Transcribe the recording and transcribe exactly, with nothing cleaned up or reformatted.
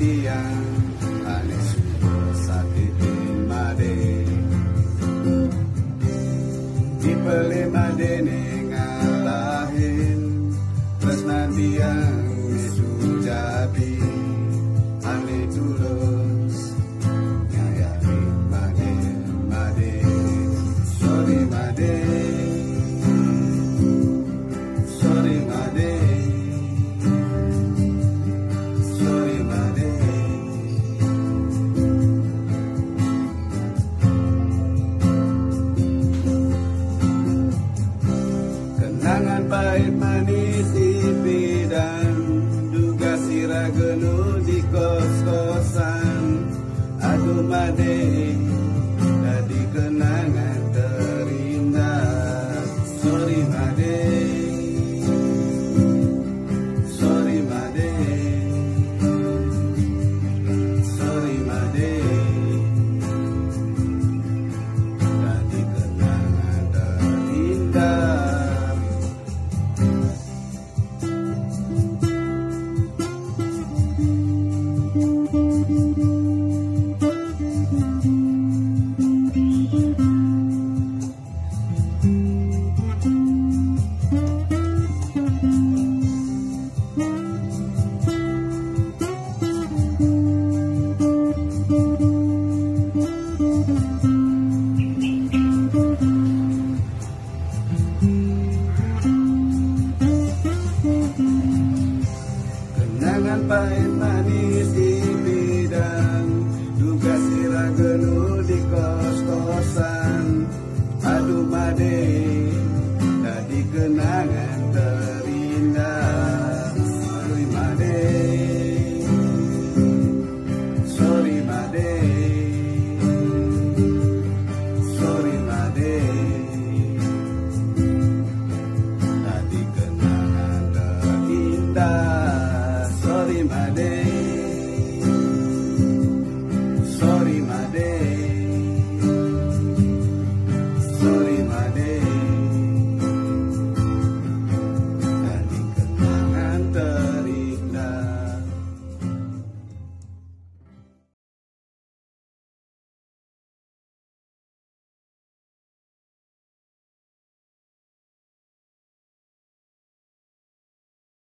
tiang ane sudah sakitin made di pele made ngalahin terus nanti yang sujati ane tulus nyayari made made sorry made sorry made sorry made kenangan pahit manis ipi dan duga sirah genuh di kos-kosan aduh made